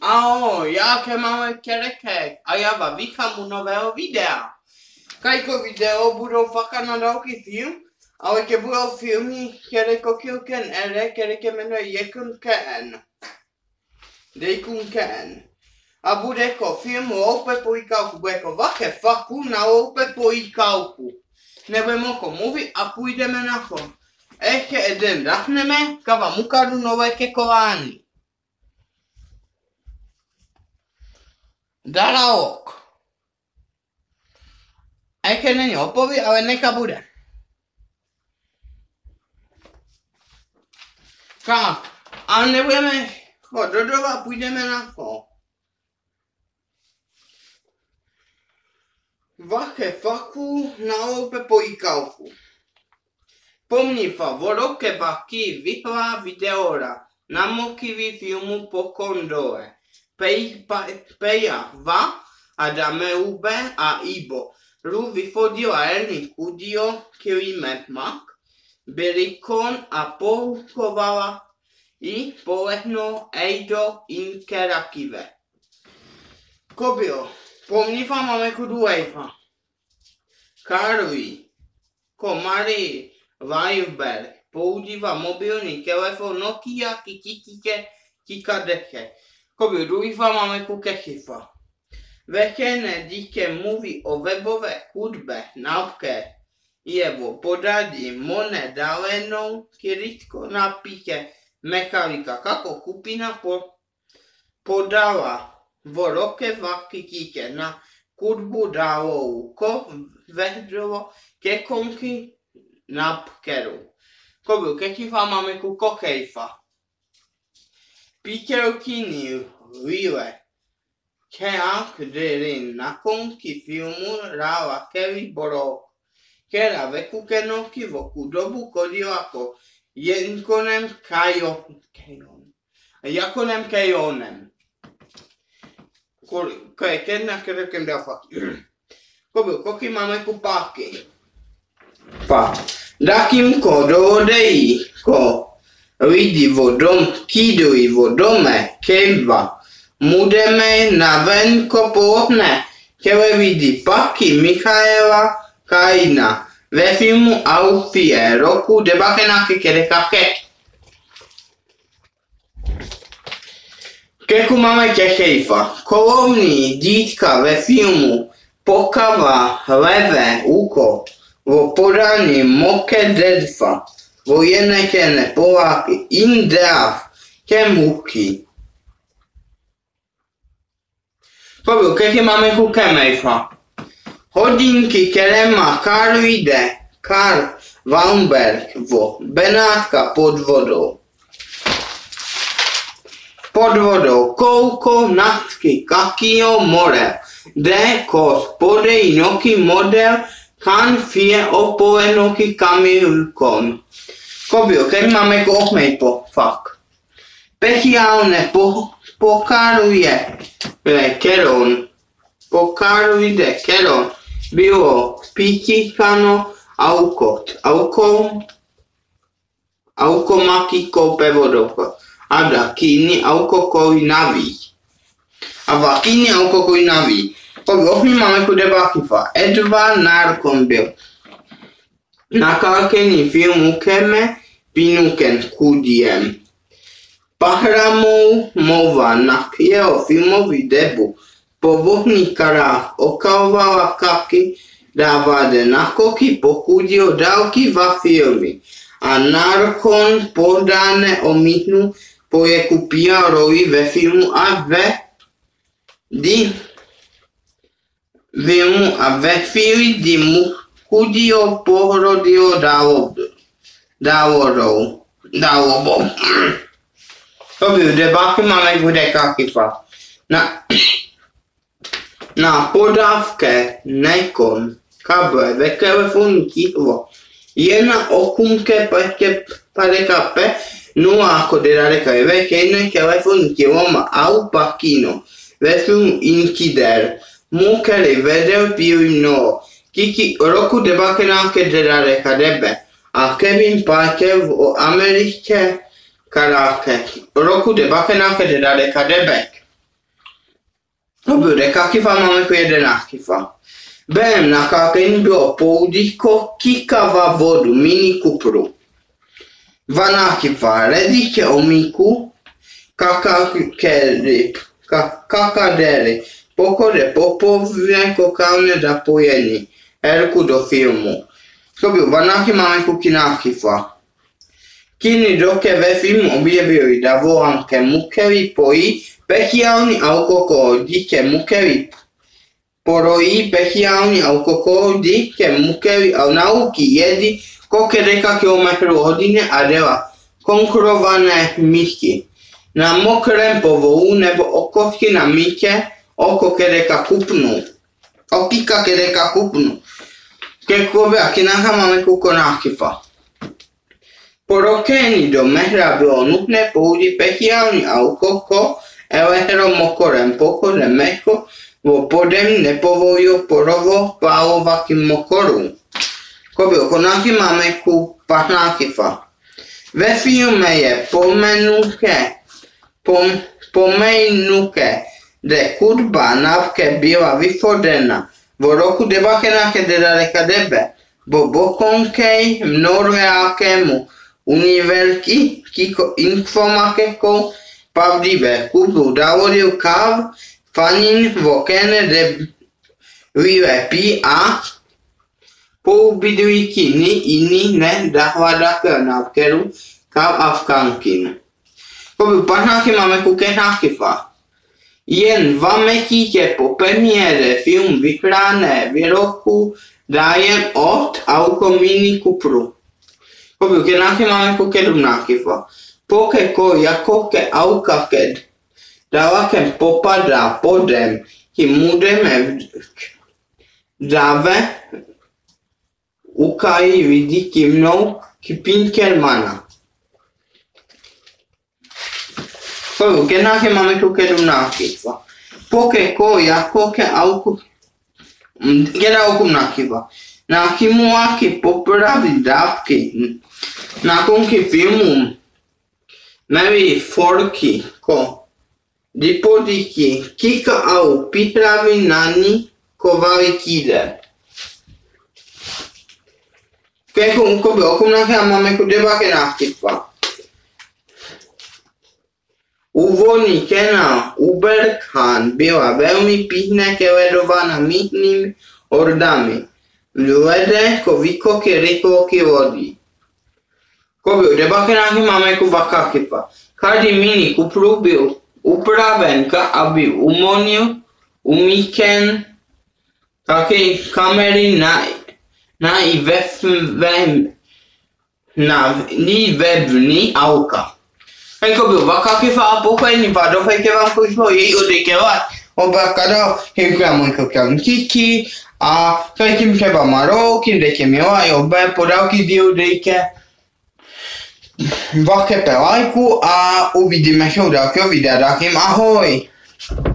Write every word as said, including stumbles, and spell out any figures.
Ahoj, jaké máme kerekek a já vám vítám u nového videa. Kajko video budou fakt na další film, ale ke budou filmy, které kokil ken ere, které ke jmenuje Jekun Ken. Dejkun Ken. A bude jako film loupe pojíkavku, bude jako vache faku na loupe pojíkavku. Nebudeme jako mluvit a půjdeme na to. Ještě jeden dachneme, kava mukadu nové kekování. Daraok. Ještě není odpověď, ale neka bude. Tak, a nebudeme ho dodova, půjdeme na to. Vache faku na loupe pojíkavku. Pomni favoro ke vaki vyhlá videora na mokivi filmu po kondole. Peja va a dameube a ibo. Ru vyfodila erni kudio kilimetmak. Berikon a poukovala i polehno ejdo inkerakive. Kobilo, pomniva máme kuduejva. Karli, komari Weilberg používá mobilní telefon Nokia kikikike kikadeche. Koby druhýva máme kukechyfa. Veřejné dítě mluví o webové hudbě nauke jevo podadí mone dalenou kiritko napíše mechalika kako kupina po, podala vo roke vaky dítě na hudbu dalou ko vedlo ke konky napkeru. Koby kechyfa máme kukokejfa. Pítělkiny Lile, která na konci filmu hrála Kelly Brook, která ve kukenoky voku dobu kodila jako Jakonem Kajonem. Jakonem Kajonem. Jedna kterým dal fakt. Koby koky máme kupáky. Pa. Dakimko dohodejí ko lidi vodom, kidují vodome, kejva. Mudeme na venko pohodne, televizi Paky Michaela Kajina ve filmu Alfie roku debatenáct set pět. Keku máme kechejfa. Kolovní dítka ve filmu Pokava levé uko vo podání Moke Dedfa. Vojenekene Poláky Indrav Kemuky. Koby, keky máme kukemejfa. Hodinky, které má Karl de Karl Weinberg vo Benátka pod vodou. Pod vodou kouko natky kakio more. De kos podej noky model kan fie opolenoky kamilkon. Kobio, keď máme kohmej po fakt. Speciálne po, pokaruje keron. Pokaruje keron. Bylo pítikano aukot. Aukom. Aukomaki koupe vodovka. A da kini aukokovi naví. A va kini aukokovi naví. Kobio, ohni máme kudebakifa. Edva Narkon byl. Nakalkení filmu Keme Pinuken kudiem. Pahramou mova na jeho filmový debu po vohných karách okalovala kaky dávade na koky pokudio dálky va filmy a Narkon podáne omítnu po jeku pé erovi ve filmu a ve di filmu a ve chvíli, kdy mu kudio pohrodio dávorou. Dávobou. To byl debáky máme bude kakyfa. Na, na podávke nekon kable ve telefonu ticho. Jedna okumke pete padekape nula kodera ve kejne telefonu těloma au pakino. Ve filmu Inkider. Mukeri vedel píli mnoho. Kiki roku debatenáct set debe. A Kevin Parker v Americe Karate roku devatenáct set devadesát devět. Oppure kakifa máme ku jedenáctifa. Berem nakákení do poudíko, kikava vodu, mini kupru. Dvanáctifa, redíte omíku, kakakery, kakadery. Pokode popovné kokálne zapojení. Herku do filmu. Koby dvanácti máme ku kináctifa. Kiny doke ve filmu objevili davolanke mukevi pojí, pechiálny alkohol, dítě mukevi porojí, pechiálny alkohol, dítě mukevi a nauky jedy kokedeka kilometrů hodiny a dela konkurované místky. Na mokrém povohu nebo okosky na mítě oko kedeka kupnu. Okýka kedeka kupnu. Kekovi a kináka máme ku konáctifa. Po rokéni do mehra bylo nutné použít pechiálny alkohol, elektromokorem, pokud meko vo podem nepovolil porovo pálovakým mokorům. Koby konáky máme ku patnáctifa. Ve filme je pomenuké, pom, pomenuké, kde hudba návke byla vyfodena v roku devatenáct set devadesát devět bo bokonkej mnohoreákému univerzky informatikou pravdivé kubu davodil káv fanin vokene de vylepí a poubydlíky ni jiný ne dahvadatel návkeru káv a vkankin. Koby patnácti máme ku kenáctifa. Jen dva měsíce po premiére film vychráné výrobku dájem od auto mini kupru. Koby kenácti máme ku sedmnáctifa. Pokeko jako ke auka ked dalakem popadá podem, tím můžeme dáve ukají vidí kimnou kipinkelmana. Koby kenácti máme ku sedmnáctifa. Pokeko jako ke auku keda osemnáctifa. Na kimuáky popravy dávky na konky filmu Mary Forky ko dipodíky kika au připraví na ní kovali kýde. Keku koby osemnácti a máme ku devatenáctifa. Úvodní kanál Uberkhan byla velmi pěkně keledována mítnými ordami. Vede ko výkoky rychloky vody. Koby devatenácti máme ku dvacetifa. Každý mini kupru byl upraven, aby umožnil umístěn také kamery na, na i web, na i wební auka. Jako byl dvacetifa a pokojný doufejte vám pošlo jej odekevat. Obakado, hejka můj kokám kiki a tady tím třeba marou, kým dejte milá i obé podávky díl dejte. Vakepe lajku a uvidíme se u dalšího videa. Takým ahoj!